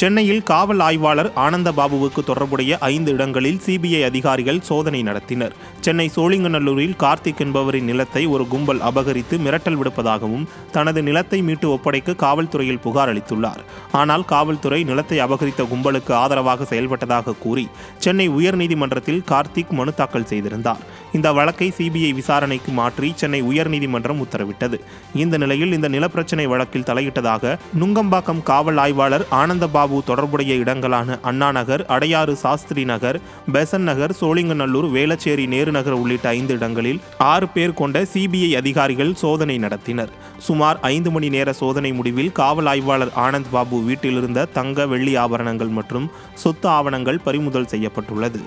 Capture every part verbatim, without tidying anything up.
சென்னையில் காவல் ஆய்வாளர் ஆனந்தபாபுவுக்கு தொடர்புடைய ஐந்து இடங்களில் சிபிஐ அதிகாரிகள் சோதனை நடத்தினர். சென்னை சோழிங்கநல்லூரில் கார்த்திக் என்பவரின் நிலத்தை ஒரு கும்பல் அபகரித்து மிரட்டல் விடுப்பதாகவும் தனது நிலத்தை மீட்டு ஒப்படைக்க காவல்துறையில் புகார் அளித்துள்ளார். ஆனால் காவல்துறை நிலத்தை அபகரித்த கும்பலுக்கு ஆதரவாக செயல்பட்டதாக கூறி சென்னை உயர்நீதிமன்றத்தில் கார்த்திக் மனு தாக்கல் செய்திருந்தார். இந்த வழக்கை சிபிஐ விசாரணைக்கு மாற்றி சென்னை உயர்நீதிமன்றம் உத்தரவிட்டது. இந்த நிலையில் இந்த நிலப்பிரச்சினை வழக்கில் தலையிட்டதாக நுங்கம்பாக்கம் காவல் ஆய்வாளர் ஆனந்தபாபு தொடர்புடைய இடங்களான அண்ணா நகர், அடையாறு சாஸ்திரி நகர், பெசன் நகர், சோழிங்கநல்லூர், வேளச்சேரி நேரு நகர் உள்ளிட்ட ஐந்து இடங்களில் ஆறு பேர் கொண்ட சிபிஐ அதிகாரிகள் சோதனை நடத்தினர். சுமார் ஐந்து மணி நேர சோதனை முடிவில் காவல் ஆய்வாளர் ஆனந்த் பாபு வீட்டிலிருந்த தங்க, வெள்ளி ஆபரணங்கள் மற்றும் சொத்து ஆவணங்கள் பறிமுதல் செய்யப்பட்டுள்ளது.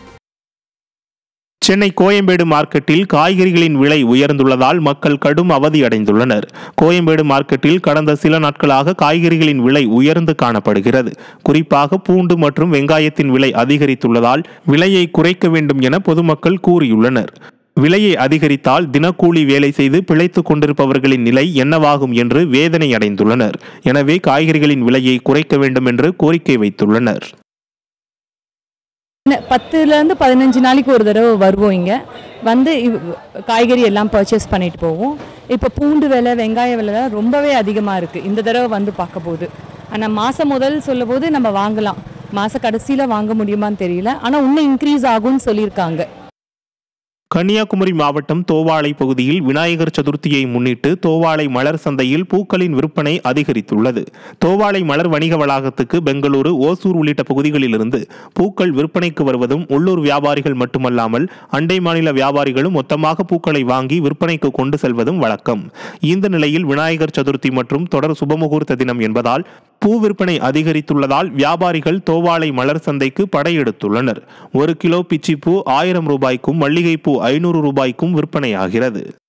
சென்னை கோயம்பேடு மார்க்கெட்டில் காய்கறிகளின் விலை உயர்ந்துள்ளதால் மக்கள் கடும் அவதியடைந்துள்ளனர். கோயம்பேடு மார்க்கெட்டில் கடந்த சில நாட்களாக காய்கறிகளின் விலை உயர்ந்து காணப்படுகிறது. குறிப்பாக பூண்டு மற்றும் வெங்காயத்தின் விலை அதிகரித்துள்ளதால் விலையை குறைக்க வேண்டும் என பொதுமக்கள் கூறியுள்ளனர். விலையை அதிகரித்தால் தினக்கூலி வேலை செய்து பிழைத்துக் கொண்டிருப்பவர்களின் நிலை என்னவாகும் என்று வேதனை அடைந்துள்ளனர். எனவே காய்கறிகளின் விலையை குறைக்க வேண்டும் என்று கோரிக்கை வைத்துள்ளனர். பத்துலேருந்து பதினஞ்சு நாளைக்கு ஒரு தடவை வருவோம். இங்கே வந்து காய்கறி எல்லாம் பர்ச்சேஸ் பண்ணிட்டு போவோம். இப்போ பூண்டு விலை, வெங்காய விலை ரொம்பவே அதிகமாக இருக்குது. இந்த தடவை வந்து பார்க்க போகுது. ஆனால் மாதம் முதல் சொல்லும் போது நம்ம வாங்கலாம், மாத கடைசியில் வாங்க முடியுமான்னு தெரியல. ஆனால் இன்னும் இன்க்ரீஸ் ஆகும்னு சொல்லியிருக்காங்க. கன்னியாகுமரி மாவட்டம் தோவாளை பகுதியில் விநாயகர் சதுர்த்தியை முன்னிட்டு தோவாளை மலர் சந்தையில் பூக்களின் விற்பனை அதிகரித்துள்ளது. தோவாளை மலர் வணிக வளாகத்துக்கு பெங்களூரு, ஓசூர் உள்ளிட்ட பகுதிகளிலிருந்து பூக்கள் விற்பனைக்கு வருவதும் உள்ளூர் வியாபாரிகள் மட்டுமல்லாமல் அண்டை மாநில வியாபாரிகளும் மொத்தமாக பூக்களை வாங்கி விற்பனைக்கு கொண்டு செல்வதும் வழக்கம். இந்த நிலையில் விநாயகர் சதுர்த்தி மற்றும் தொடர் சுபமுகூர்த்த தினம் என்பதால் பூ விற்பனை அதிகரித்துள்ளதால் வியாபாரிகள் தோவாளை மலர் சந்தைக்கு படையெடுத்துள்ளனர். ஒரு கிலோ பிச்சிப்பூ ஆயிரம் ரூபாய்க்கும், மல்லிகைப்பூ ஐநூறு ரூபாய்க்கும் விற்பனையாகிறது.